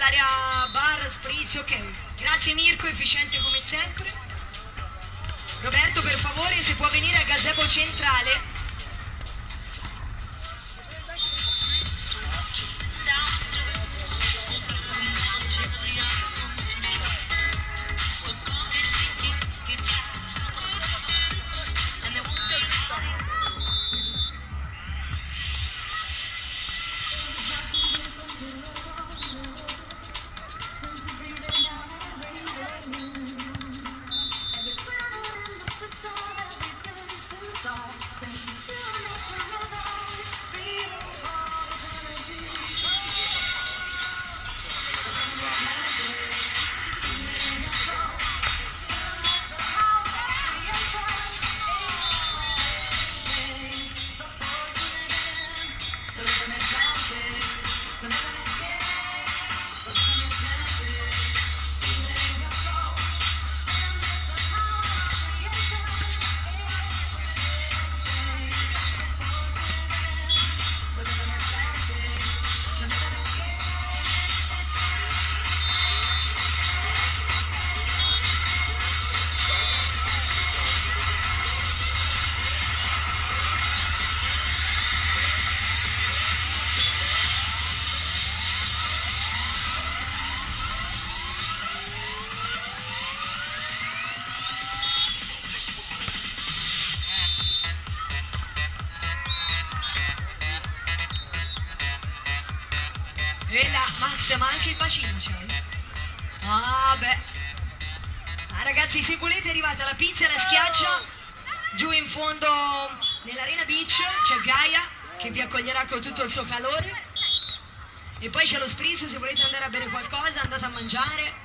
area bar, spritz, ok. Grazie Mirko, efficiente come sempre. Roberto, per favore, se può venire al gazebo centrale. Max, ma anche il bacino c'hai? Ah beh. Ah, ragazzi, se volete è arrivata la pizza e la schiaccia. Giù in fondo nell'Arena Beach c'è Gaia che vi accoglierà con tutto il suo calore. E poi c'è lo spritz, se volete andare a bere qualcosa andate a mangiare.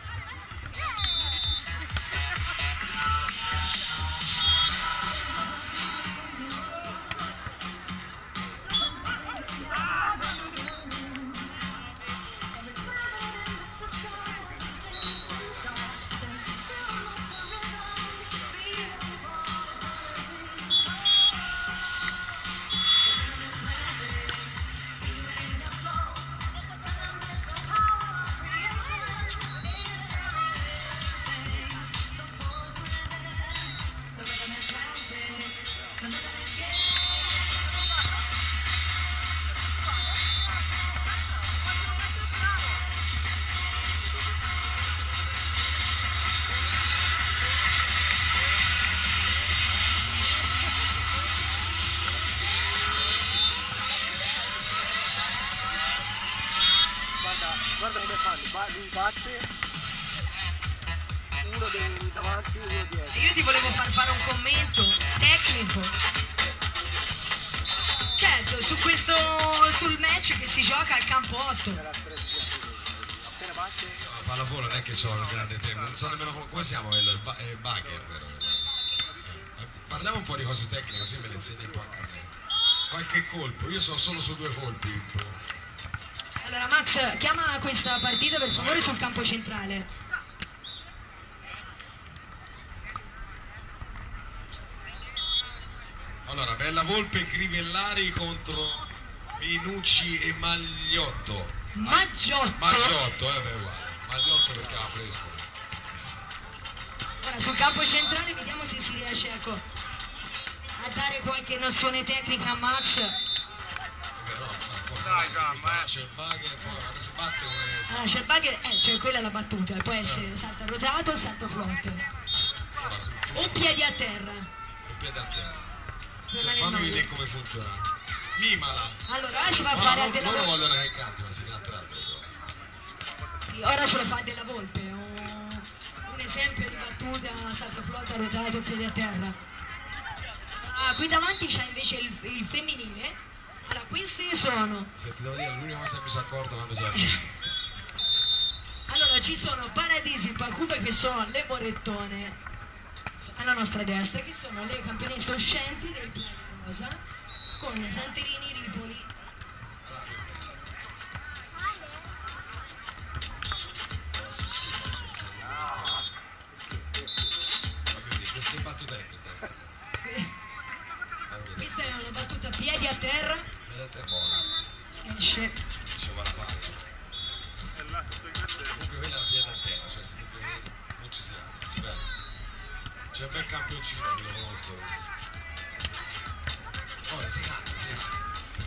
Guarda come fanno, lui batte, uno davanti, uno dietro. Io ti volevo far fare un commento tecnico. Certo, sul match che si gioca al campo 8. Appena batte... No, pallavolo non è che sono un grande tema, non so nemmeno come siamo, il bugger, vero? Parliamo un po' di cose tecniche, così me le insegni un po' anche a me. Qualche colpo, io sono solo su 2 colpi. Allora Max, chiama questa partita per favore sul campo centrale. Allora, Bella Volpe, Crivellari contro Minucci e Magliotto. Maggiotto! Maggiotto, beh, uguale. Magliotto perché ha fresco. Ora sul campo centrale vediamo se si riesce, ecco, a dare qualche nozione tecnica a Max. Dai, c'è il bugger, poi quando si batte allora c'è il bugger, cioè quella è la battuta, può essere salto rotato o salto flotte. O piedi a terra. O piedi a terra. Cioè, fammi vedere come funziona. Mimala. Allora, ora si fa fare a Della Volpe. Loro vogliono che canti, ma si canterà. Sì, ora ce lo fa Della Volpe. Un esempio di battuta, salto flotta, rotato, piedi a terra. Ah, qui davanti c'è invece il femminile. Allora, queste sono... Se ti devo dire, l'unica cosa che mi sono accorto quando sono... Allora, ci sono Paradisi Pacube che sono le morettone alla nostra destra, che sono le campionesse uscenti del Playa Rosa, con Santerini Ripoli. Queste battute è questa. Questa è una battuta piedi a terra. Vedete buona. Esce. Diceva la palla. C'è un bel campioncino che lo conosco questo. Ora si canta, si canta.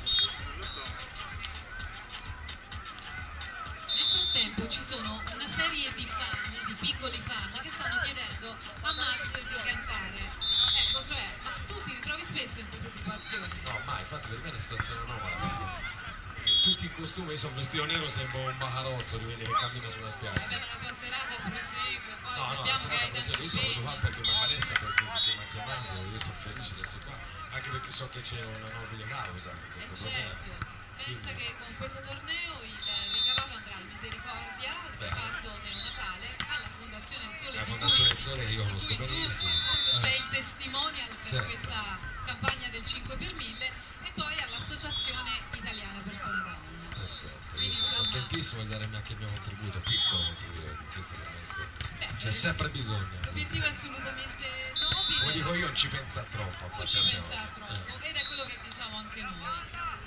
Nel frattempo ci sono una serie di fan, di piccoli fan, che stanno chiedendo a Max di cantare. Ecco, cioè, ma tu ti ritrovi spesso in queste situazioni? No, mai, infatti per me è una situazione nuova. Tutti in costume, io sono vestito nero, sembro un bacarozzo di quelli che cammina sulla spiaggia. Vabbè, ma la tua serata prosegue, poi No, sappiamo che hai tanti io sono venuto qua impegni. perché mi Vanessa perché mi ha chiamato, io sono felice di essere qua, anche perché so che c'è una nobile causa in questo Certo, pensa che con questo torneo il ricavato andrà al Misericordia, il reparto del Natale, alla Fondazione Il Sole, La di Fondazione cui- Il Sole io conosco di cui tu benissimo. appunto sei il testimonial per Certo. questa campagna del 5 per 1000 e poi all'Associazione Italiana Persone Down. Perfetto, Quindi, io sono insomma- contentissimo di dare anche il mio contributo, piccolo contributo in questo momento. Beh, C'è sempre bisogno. l'obiettivo è assolutamente nobile. Come dico io, non ci pensa troppo. a Non fare ci certe pensa cose. troppo ed è quello che diciamo anche noi.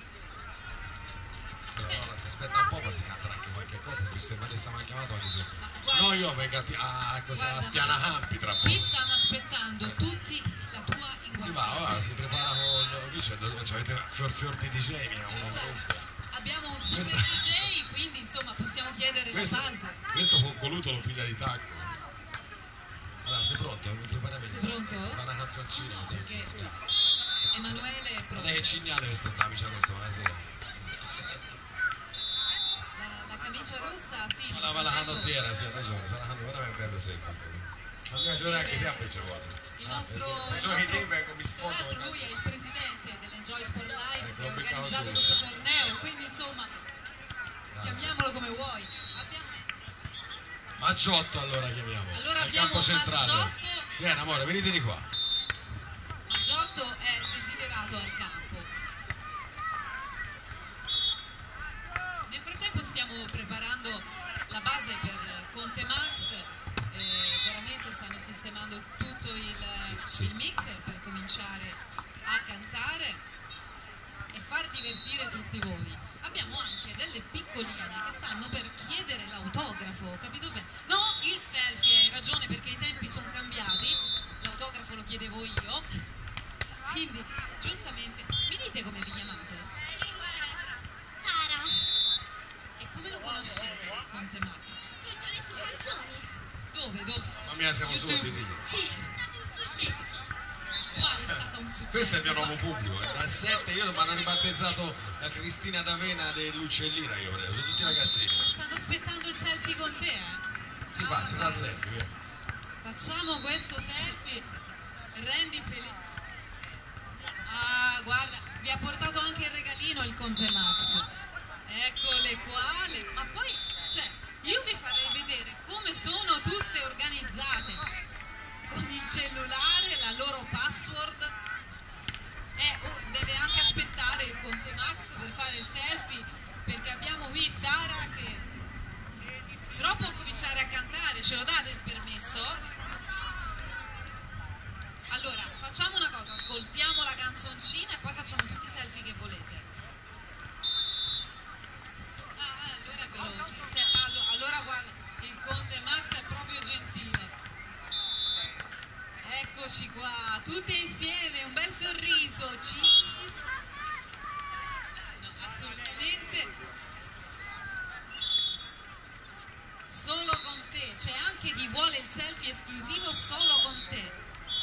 Però ora si aspetta un po', ma si canterà anche qualche cosa. Se visto che Vanessa mi ha chiamato, mi dice, guarda- no io vengo a Guarda, Spiana Max, Campi tra qui poco. stanno aspettando tutti la tua Si va, inguastata. ora si prepara con lì avete fior di DJ, uno Cioè, comunque. abbiamo un super Questa- DJ, quindi insomma possiamo chiedere la base. Questo con Coluto lo piglia di tacco. Allora, sei pronto? Mi preparami. Sei pronto? Si fa una canzoncina, Perché Emanuele è pronto. Guarda che cignale questo sta amica nostra, buonasera. La camicia rossa, sì. Ma la canottiera, sì, ha ragione, sarà veramente bello secco. Ma mi piace anche te a ci vuole. Il nostro, Se il giochi nostro- te vengo mi tra sfondo. l'altro lui è il presidente dell'Enjoy Sport Life Ecco, che ha lo beccavo organizzato subito. questo torneo, quindi insomma chiamiamolo come vuoi. Maggiotto allora chiamiamo. Allora Al abbiamo campo centrale. Maggiotto. Vieni amore, venite di qua. Maggiotto è desiderato al campo. Nel frattempo stiamo preparando la base per Conte Max, veramente stanno sistemando tutto Sì. il mixer per cominciare a cantare e far divertire tutti voi. Abbiamo anche delle piccoline che stanno per chiedere l'autografo, capito bene? No, il selfie, hai ragione perché i tempi sono cambiati, l'autografo lo chiedevo io, quindi giustamente, mi dite come vi chiamate? Tara, E come lo conoscete, Conte Max? tutte le sue canzoni. Dove? Mamma mia, siamo YouTube. sordi, figli. Sì, è stato un successo. Quale è stato un successo? Questo è il mio nuovo pubblico. Dal 7 io mi hanno ribattezzato la Cristina D'Avena dell'Uccellina, io vorrei, sono tutti ragazzini. Stanno aspettando il selfie con te, eh? Si fa il guarda, selfie, via. Facciamo questo selfie, rendi felice. Ah, guarda, vi ha portato anche il regalino il Conte Max. Eccole qua, ma poi, cioè, io vi farei vedere come sono tutte organizzate. Con il cellulare, la loro password. Deve anche aspettare il Conte Max per fare il selfie, perché abbiamo qui Tara che però può cominciare a cantare, ce lo date il permesso? Allora, facciamo una cosa, ascoltiamo la canzoncina e poi facciamo tutti i selfie che volete. Allora è veloce. Allora guarda, il Conte Max è proprio gentile. Eccoci qua, tutte insieme, un bel sorriso, cheese. No, assolutamente. Solo con te, c'è anche chi vuole il selfie esclusivo solo con te.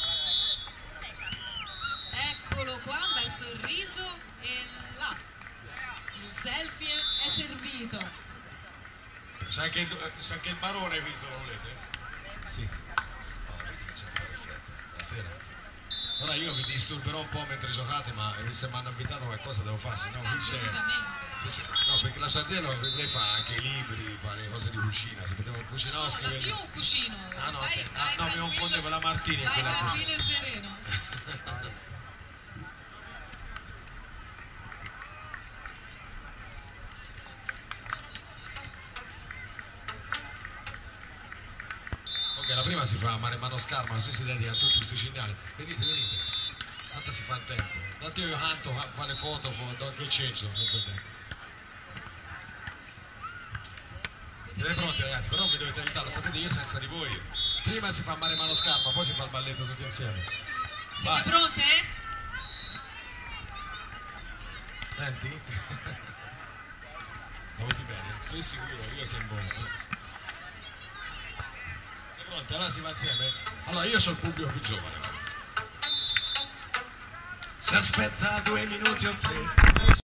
Eccolo qua, un bel sorriso e là. Il selfie è servito. C'è anche il barone qui se lo volete? Sì. Oh, vedi che c'è un po' perfetto. Buonasera. Ora io vi disturberò un po' mentre giocate, ma se mi hanno invitato qualcosa devo fare, se no qui c'è. Assolutamente. No, perché la Sardiello lei fa anche i libri, fa le cose di cucina, se poteva cucinare o No, scrivere. io un cuscino. Ah no, vai, te- vai no, mi tranquillo. confondevo la Martini e Vai quella tranquillo e sereno. Ok, la prima si fa a mare mano scarma, così si dedica a tutti questi segnali. Venite, venite. Tanto si fa il tempo. Tanto io canto, fa le foto, che censo. Siete pronti ragazzi, però vi dovete aiutare, lo sapete io senza di voi Prima si fa mare mano scarpa, poi si fa il balletto tutti insieme. Siete Vai. pronte? Senti? Lo vedi bene? Lui è sicuro, io sei in buono. Sei pronti? Allora si va insieme? Allora io sono il pubblico più giovane. Si aspetta 2 minuti o 3.